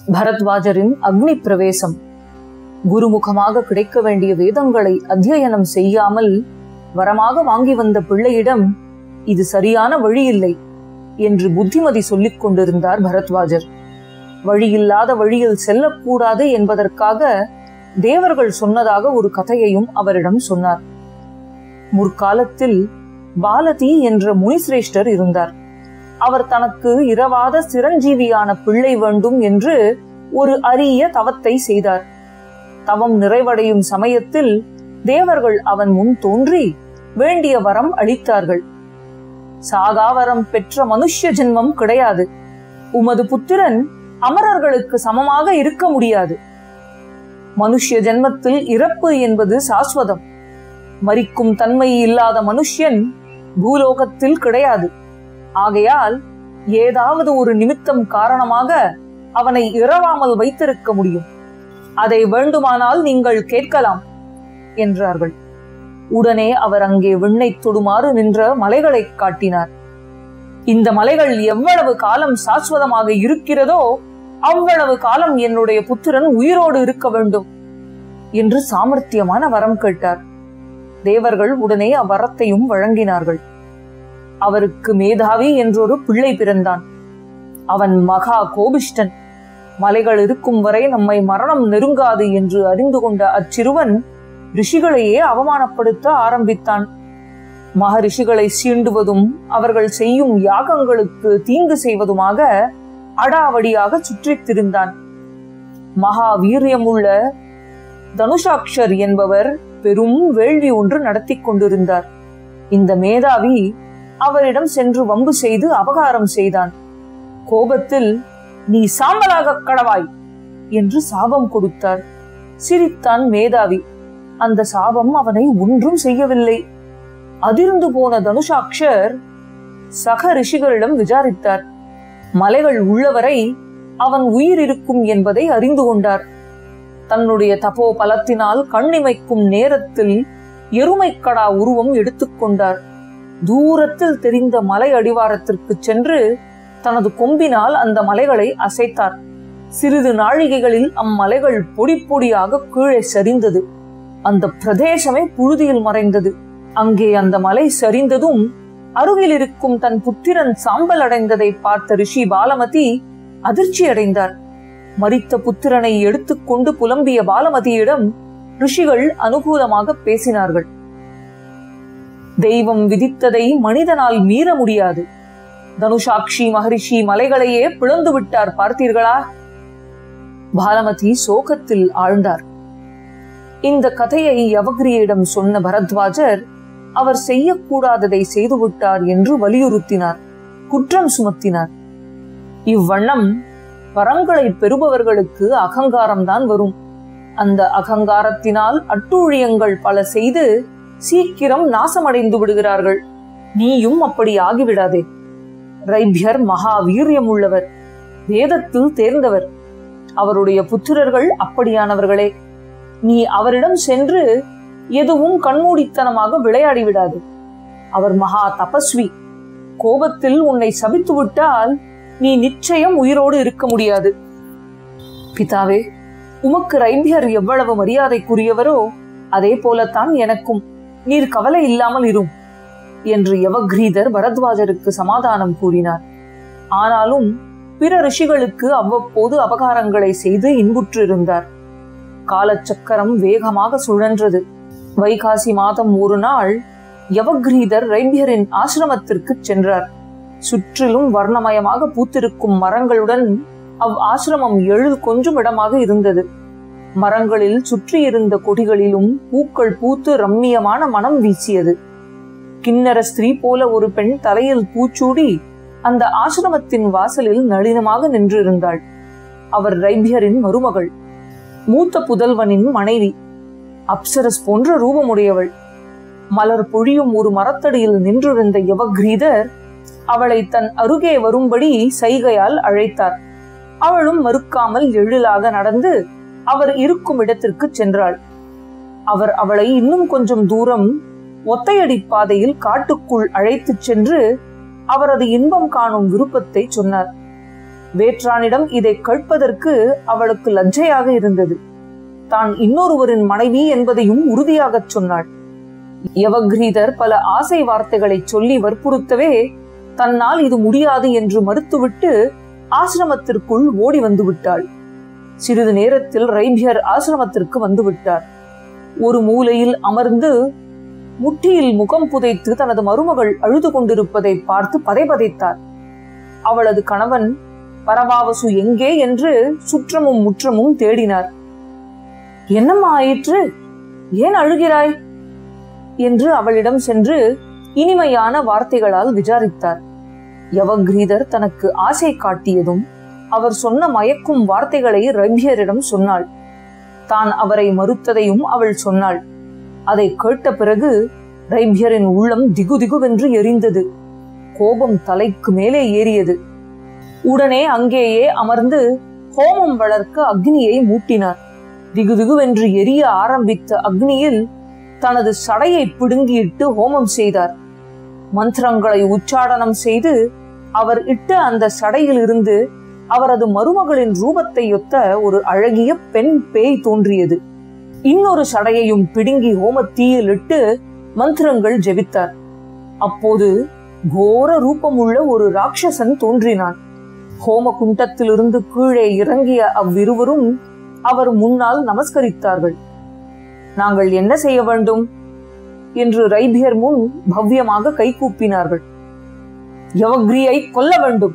பரத்வாஜரின் அக்னி பிரவேசம். குருமுகமாக கிடைக்க வேண்டிய வேதங்களை அத்தியனம் செய்யாமல் வரமாக வாங்கி வந்த பிள்ளையிடம் இது சரியான வழி இல்லை என்று புத்திமதி சொல்லிக் கொண்டிருந்தார் பரத்வாஜர். வழியில்லாத வழியில் செல்லக்கூடாது என்பதற்காக தேவர்கள் சொன்னதாக ஒரு கதையையும் அவரிடம் சொன்னார். முற்காலத்தில் பாலதி என்ற முனிசிரேஷ்டர் இருந்தார். அவர் தனக்கு இரவாத சிரஞ்சீவியான பிள்ளை வேண்டும் என்று ஒரு அரிய தவத்தை செய்தார். தவம் நிறைவடையும் சமயத்தில் தேவர்கள் அவன் முன் தோன்றி வேண்டிய வரம் அளித்தார்கள். சாகாவரம் பெற்ற மனுஷ்ய ஜென்மம் கிடையாது. உமது புத்திரன் அமரர்களுக்கு சமமாக இருக்க முடியாது. மனுஷ்ய ஜென்மத்தில் இறப்பு என்பது சாஸ்வதம். மரிக்கும் தன்மை இல்லாத மனுஷ்யன் பூலோகத்தில் கிடையாது. ஆகையால் ஏதாவது ஒரு நிமித்தம் காரணமாக அவனை இரவாமல் வைத்திருக்க முடியும். அதை வேண்டுமானால் நீங்கள் கேட்கலாம் என்றார்கள். உடனே அவர் அங்கே விண்ணை தொடுமாறு நின்ற மலைகளை காட்டினார். இந்த மலைகள் எவ்வளவு காலம் சாஸ்வதமாக இருக்கிறதோ அவ்வளவு காலம் என்னுடைய புத்திரன் உயிரோடு இருக்க வேண்டும் என்று சாமர்த்தியமான வரம் கேட்டார். தேவர்கள் உடனே அவ்வரத்தையும் வழங்கினார்கள். அவருக்கு மேதாவி என்றொரு பிள்ளை பிறந்தான். அவன் மகா கோபிஷ்டன். மலைகள் இருக்கும் வரை நம்மை மரணம் நெருங்காது என்று அறிந்து கொண்ட அச்சிறுவன் ரிஷிகளையே அவமானப்படுத்த ஆரம்பித்தான். மகரிஷிகளை சீண்டுவதும் அவர்கள் செய்யும் யாகங்களுக்கு தீங்கு செய்வதுமாக அடாவடியாக சுற்றித் திரிந்தான். மகா வீரியமுள்ள தனுஷாக்ஷர் என்பவர் பெரும் வேள்வி ஒன்று நடத்தி கொண்டிருந்தார். இந்த மேதாவி அவரிடம் சென்று வம்பு செய்து அபகாரம் செய்தான். கோபத்தில் நீ சாம்பலாக கடவாய் என்று சாபம் கொடுத்தார். சிரித்தான் மேதாவி. அந்த சாபம் அவனை ஒன்றும் செய்யவில்லை. அதிர்ந்து போன தனுஷாக்ஷர் சக ரிஷிகளிடம் விசாரித்தார். மலைகள் உள்ளவரை அவன் உயிர் இருக்கும் என்பதை அறிந்து கொண்டார். தன்னுடைய தபோ பலத்தினால் கண்ணிமைக்கும் நேரத்தில் எருமைக்கடா உருவம் எடுத்துக்கொண்டார். தூரத்தில் தெரிந்த மலை அடிவாரத்திற்கு சென்று தனது கொம்பினால் அந்த மலைகளை அசைத்தார். சிறிது நாழிகைகளில் அம்மலைகள் பொடி பொடியாக கீழே சரிந்தது. அந்த பிரதேசமே புழுதியில் மறைந்தது. அங்கே அந்த மலை சரிந்ததும் அருகில் இருக்கும் தன் புத்திரன் சாம்பல் அடைந்ததை பார்த்த ரிஷி பாலமதி அதிர்ச்சி அடைந்தார். மரித்த புத்திரனை எடுத்துக்கொண்டு புலம்பிய பாலமதியிடம் ரிஷிகள் அனுகூலமாக பேசினார்கள். தெய்வம் விதித்ததை மனிதனால் மீற முடியாது. தனுஷாக்ஷி மகரிஷி மலைகளையே பிளந்து விட்டார் பார்த்தீர்களா? பாலமதி சோகத்தில் ஆழ்ந்தார். இந்த கதையை யவகிரியிடம் சொன்ன பரத்வாஜர் அவர் செய்யக்கூடாததை செய்துவிட்டார் என்று வலியுறுத்தினார், குற்றம் சுமத்தினார். இவ்வண்ணம் வரங்களை பெறுபவர்களுக்கு அகங்காரம்தான் வரும். அந்த அகங்காரத்தினால் அட்டூழியங்கள் பல செய்து சீக்கிரம் நாசமடைந்து விடுகிறார்கள். நீயும் அப்படி ஆகிவிடாதே. ரைபியர் மகா வீரியம் உள்ளவர், வேதத்தில் தேர்ந்தவர். அவருடைய புத்திரர்கள் அப்படியானவர்களே. நீ அவரிடம் சென்று எதுவும் கண்மூடித்தனமாக விளையாடி விடாது. அவர் மகா தபஸ்வி. கோபத்தில் உன்னை சபித்து விட்டால் நீ நிச்சயம் உயிரோடு இருக்க முடியாது. பிதாவே, உமக்கு ரைபியர் எவ்வளவு மரியாதைக்குரியவரோ அதே போலத்தான் எனக்கும். நீர் கவலை இல்லாமல் இரும் என்று யவகிரீதர் பரத்வாஜருக்கு சமாதானம் கூறினார். ஆனாலும் பிற ரிஷிகளுக்கு அவ்வப்போது அபகாரங்களை செய்து இன்புற்றிருந்தார். காலச்சக்கரம் வேகமாக சுழன்றது. வைகாசி மாதம் ஒரு நாள் யவகிரீதர் ரைபியரின் ஆசிரமத்திற்கு சென்றார். சுற்றிலும் வர்ணமயமாக பூத்திருக்கும் மரங்களுடன் அவ் ஆசிரமம் எழில் கொஞ்சம் இடமாக இருந்தது. மரங்களில் சுற்றியிருந்த கொடிகளிலும் பூக்கள் பூத்து ரம்மியமான மனம் வீசியது. கிண்ணற ஸ்திரீ போல ஒரு பெண் தலையில் பூச்சூடி அந்த ஆசிரமத்தின் வாசலில் நளினமாக நின்றிருந்தாள். அவர் ரைபியரின் மருமகள், மூத்த புதல்வனின் மனைவி. அப்சரஸ் போன்ற ரூபமுடையவள். மலர் பொழியும் ஒரு மரத்தடியில் நின்றிருந்த யவகிரீதர் அவளை தன் அருகே வரும்படி சைகையால் அழைத்தார். அவளும் மறுக்காமல் எழிலாக நடந்து அவர் இருக்கும் இடத்திற்கு சென்றாள். அவர் அவளை இன்னும் கொஞ்சம் தூரம் ஒத்தையடி பாதையில் காட்டுக்குள் அழைத்துச் சென்று அவரது இன்பம் காணும் விருப்பத்தை சொன்னார். வேற்றானிடம் இதை கேட்பதற்கு அவளுக்கு லஜ்ஜையாக இருந்தது. தான் இன்னொருவரின் மனைவி என்பதையும் உறுதியாக சொன்னாள். யவக்ரீதர் பல ஆசை வார்த்தைகளை சொல்லி வற்புறுத்தவே தன்னால் இது முடியாது என்று மறுத்துவிட்டு ஆசிரமத்திற்குள் ஓடி வந்து விட்டாள். சிறிது நேரத்தில் ரைபியர் ஆசிரமத்திற்கு வந்து விட்டார். ஒரு மூலையில் அமர்ந்து முட்டியில் முகம் புதைத்து தனது மருமகள் அழுது கொண்டிருப்பதை பார்த்து பதைபதைத்தார். அவளது கணவன் பரவாவசு எங்கே என்று சுற்றமும் முற்றமும் தேடினார். என்னம்மா ஆயிற்று, ஏன் அழுகிறாய் என்று அவளிடம் சென்று இனிமையான வார்த்தைகளால் விசாரித்தார். யவக்ரீதர் தனக்கு ஆசை காட்டியதும் அவர் சொன்ன மயக்கும் வார்த்தைகளை ரைபியரிடம் சொன்னாள். தான் அவரை மறுத்ததையும் அவள் சொன்னாள். அதை கேட்ட பிறகு ரைபியரின் உள்ளம் திகுதிகுவென்று எரிந்தது. கோபம் தலைக்கு மேலே ஏறியது. உடனே அங்கேயே அமர்ந்து ஹோமம் வளர்க்க அக்னியை மூட்டினார். திகுதிகுவென்று எரிய ஆரம்பித்த அக்னியில் தனது சடையை பிடுங்கியிட்டு ஹோமம் செய்தார். மந்திரங்களை உச்சாடனம் செய்து அவர் இட்ட அந்த சடையில் இருந்து அவரது மருமகளின் ரூபத்தை ஒத்த ஒரு அழகிய பெண் பேய் தோன்றியது. இன்னொரு சடையையும் பிடுங்கி ஹோமத்தீயில் இட்டு மந்திரங்கள் ஜெபித்தார். அப்போது கோர ரூபமுள்ள ஒரு ராட்சசன் தோன்றினான். ஹோம குண்டத்திலிருந்து கீழே இறங்கிய அவ்விருவரும் அவர் முன்னால் நமஸ்கரித்தார்கள். நாங்கள் என்ன செய்ய வேண்டும் என்று ரைபியர் முன் பவ்யமாக கைகூப்பினார்கள். யவக்ரியை கொல்ல வேண்டும்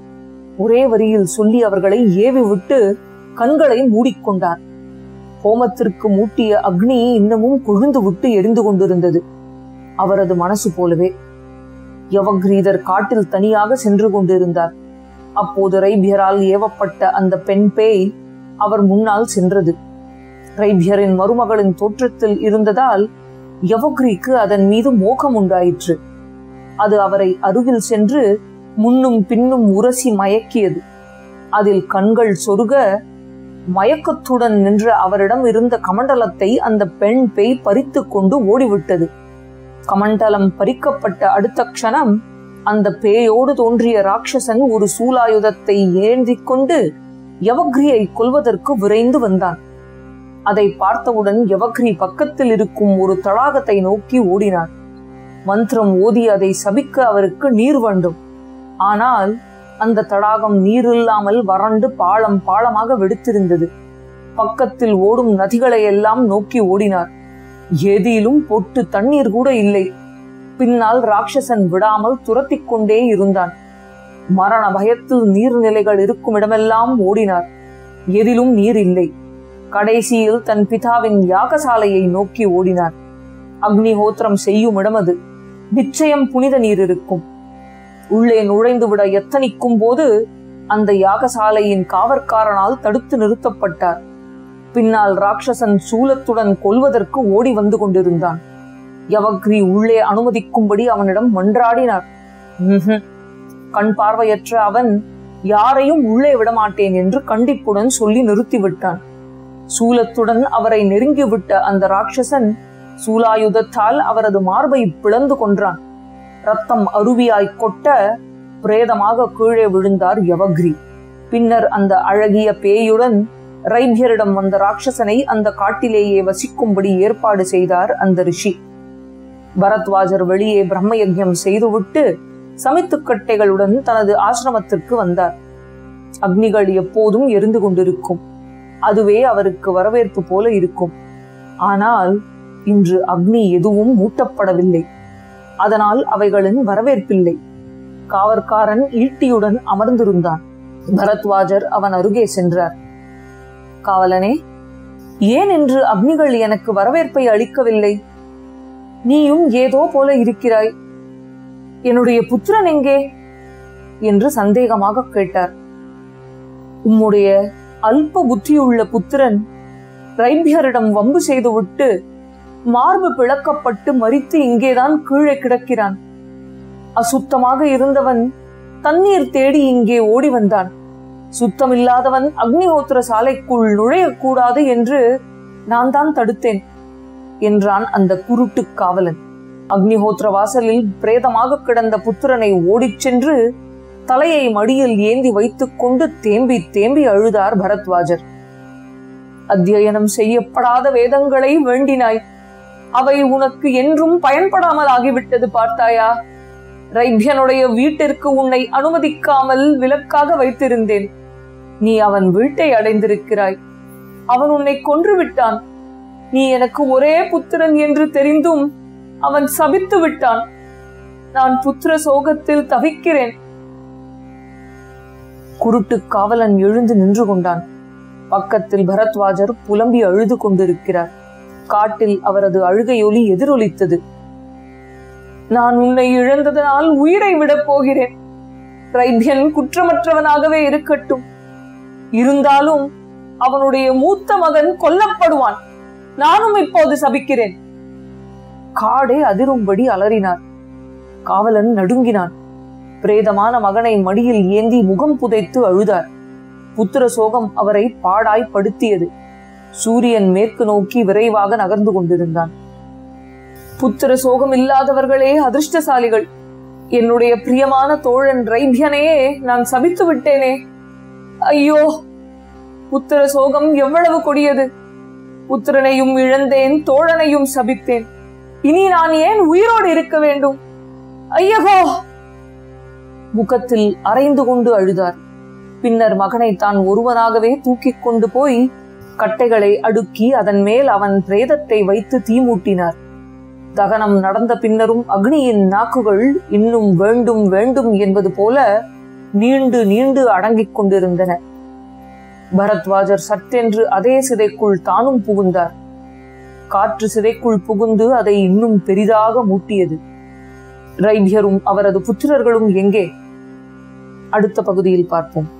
ஒரே வரியில் சொல்லி அவர்களை ஏவி விட்டு கண்களை மூடிக்கொண்டார். ஹோமத்திற்கு மூட்டிய அக்னி இன்னமும் கொழுந்து விட்டு எரிந்து கொண்டிருந்தது. அவரது மனசு போலவே. யவக்ரீதர் காட்டில் தனியாக சென்று கொண்டிருந்தார். அப்போது ரைபியரால் ஏவப்பட்ட அந்த பெண் பேய் அவர் முன்னால் சென்றது. ரைபியரின் மருமகளின் தோற்றத்தில் இருந்ததால் யவக்ரிக்கு அதன் மீது மோகம் உண்டாயிற்று. அது அவரை அருகில் சென்று முன்னும் பின்னும் உரசி மயக்கியது. அதில் கண்கள் சொருக மயக்கத்துடன் நின்ற அவரிடம் இருந்த கமண்டலத்தை அந்த பெண் பேய் பறித்து கொண்டு ஓடிவிட்டது. கமண்டலம் பறிக்கப்பட்ட அடுத்த க்ஷணம் அந்த பேயோடு தோன்றிய ராட்சசன் ஒரு சூலாயுதத்தை ஏந்தி கொண்டு யவக்ரியை கொல்வதற்கு விரைந்து வந்தான். அதை பார்த்தவுடன் யவக்ரி பக்கத்தில் இருக்கும் ஒரு தடாகத்தை நோக்கி ஓடினார். மந்திரம் ஓதி அதை சபிக்க அவருக்கு நீர் வேண்டும். ஆனால் அந்த தடாகம் நீர் இல்லாமல் வறண்டு பாலம் பாலமாக வெடித்திருந்தது. பக்கத்தில் ஓடும் நதிகளை எல்லாம் நோக்கி ஓடினார். எதிலும் பொட்டு தண்ணீர் கூட இல்லை. பின்னால் ராட்சசன் விடாமல் துரத்தி கொண்டே இருந்தான். மரண பயத்தில் நீர்நிலைகள் இருக்கும் இடமெல்லாம் ஓடினார். எதிலும் நீர் இல்லை. கடைசியில் தன் பிதாவின் யாகசாலையை நோக்கி ஓடினார். அக்னிஹோத்திரம் செய்யும் இடம் அது. நிச்சயம் புனித நீர் இருக்கும். உள்ளே நுழைந்துவிட எத்தனிக்கும் போது அந்த யாகசாலையின் காவற்காரனால் தடுத்து நிறுத்தப்பட்டார். பின்னால் ராட்சசன் சூலத்துடன் கொல்வதற்கு ஓடி வந்து கொண்டிருந்தான். யவக்ரி உள்ளே அனுமதிக்கும்படி அவனிடம் மன்றாடினார். கண் பார்வையற்ற அவன் யாரையும் உள்ளே விடமாட்டேன் என்று கண்டிப்புடன் சொல்லி நிறுத்திவிட்டான். சூலத்துடன் அவரை நெருங்கிவிட்ட அந்த ராட்சசன் சூலாயுதத்தால் அவரது மார்பை பிளந்து கொன்றான். ரத்தம் அருவியாய் கொட்ட பிரேதமாக கீழே விழுந்தார் யவக்ரி. பின்னர் அந்த அழகிய பேயுடன் ரைபியரிடம் வந்த ராட்சசனை அந்த காட்டிலேயே வசிக்கும்படி ஏற்பாடு செய்தார் அந்த ரிஷி. பரத்வாஜர் வெளியே பிரம்ம யஜ்ஞம் செய்துவிட்டு சமித்துக்கட்டைகளுடன் தனது ஆசிரமத்திற்கு வந்தார். அக்னிகள் எப்போதும் எரிந்து கொண்டிருக்கும். அதுவே அவருக்கு வரவேற்பு போல இருக்கும். ஆனால் இன்று அக்னி எதுவும் மூட்டப்படவில்லை. அதனால் அவைகளின் வரவேற்பில்லை. காவற்காரன் ஈட்டியுடன் அமர்ந்திருந்தான். பரத்வாஜர் அவன் அருகே சென்றார். காவலனே, ஏன் என்று அக்னிகள் எனக்கு வரவேற்பை அளிக்கவில்லை? நீயும் ஏதோ போல இருக்கிறாய். என்னுடைய புத்திரன் எங்கே என்று சந்தேகமாக கேட்டார். உம்முடைய அல்ப புத்தியுள்ள புத்திரன் ரைபியரிடம் வம்பு செய்துவிட்டு மார்பு பிளக்கப்பட்டு மரித்து இங்கேதான் கீழே கிடக்கிறான். அசுத்தமாக இருந்தவன் தண்ணீர் தேடி இங்கே ஓடி வந்தான். சுத்தமில்லாதவன் அக்னிஹோத்திர சாலைக்குள் நுழையக்கூடாது என்று நான் தான் தடுத்தேன் என்றான் அந்த குருட்டு காவலன். அக்னிஹோத்திர வாசலில் பிரேதமாக கிடந்த புத்திரனை ஓடிச் சென்று தலையை மடியில் ஏந்தி வைத்துக் கொண்டு தேம்பி தேம்பி அழுதார் பரத்வாஜர். அத்தியனம் செய்யப்படாத வேதங்களை வேண்டினாய், அவை உனக்கு என்றும் பயன்படாமல் ஆகிவிட்டது பார்த்தாயா? ரைபியனுடைய வீட்டிற்கு உன்னை அனுமதிக்காமல் விலக்காக வைத்திருந்தேன். நீ அவன் வீட்டை அடைந்திருக்கிறாய். அவன் உன்னை கொன்று விட்டான். நீ எனக்கு ஒரே புத்திரன் என்று தெரிந்தும் அவன் சபித்து விட்டான். நான் புத்திர சோகத்தில் தவிக்கிறேன். குருட்டு காவலன் எழுந்து நின்று கொண்டான். பக்கத்தில் பரத்வாஜர் புலம்பி அழுது கொண்டிருக்கிறார். காட்டில் அவரது அழுகையொலி எதிரொலித்தது. நான் உன்னை இழந்ததனால் உயிரை விடப் போகிறேன். ரைபியன் குற்றமற்றவனாகவே இருக்கட்டும். இருந்தாலும் அவனுடைய மூத்த மகன் கொல்லப்படுவான். நானும் இப்போது சபிக்கிறேன். காடே அதிரும்படி அலறினார். காவலன் நடுங்கினான். பிரேதமான மகனை மடியில் ஏந்தி முகம் புதைத்து அழுதார். புத்திர சோகம் அவரை பாடாய் படுத்தியது. சூரியன் மேற்கு நோக்கி விரைவாக நகர்ந்து கொண்டிருந்தான். புத்திர சோகம் இல்லாதவர்களே அதிர்ஷ்டசாலிகள். என்னுடைய பிரியமான தோழன் ரைபியனையே நான் சபித்து விட்டேனே. ஐயோ, புத்திர சோகம் எவ்வளவு கொடியது! புத்திரனையும் இழந்தேன், தோழனையும் சபித்தேன். இனி நான் ஏன் உயிரோடு இருக்க வேண்டும்? ஐயகோ! முகத்தில் அரைந்து கொண்டு அழுதார். பின்னர் மகனை தான் ஒருவனாகவே தூக்கிக் கொண்டு போய் கட்டைகளை அடுக்கி அதன் மேல் அவன் பிரேதத்தை வைத்து தீமூட்டினார். தகனம் நடந்த பின்னரும் அக்னியின் நாக்குகள் இன்னும் வேண்டும் வேண்டும் என்பது போல நீண்டு நீண்டு அடங்கிக் கொண்டிருந்தன. பரத்வாஜர் சற்றென்று அதே சிதைக்குள் தானும் புகுந்தார். காற்று சிதைக்குள் புகுந்து அதை இன்னும் பெரிதாக மூட்டியது. ரைபியரும் அவரது புத்திரர்களும் எங்கே? அடுத்த பகுதியில் பார்ப்போம்.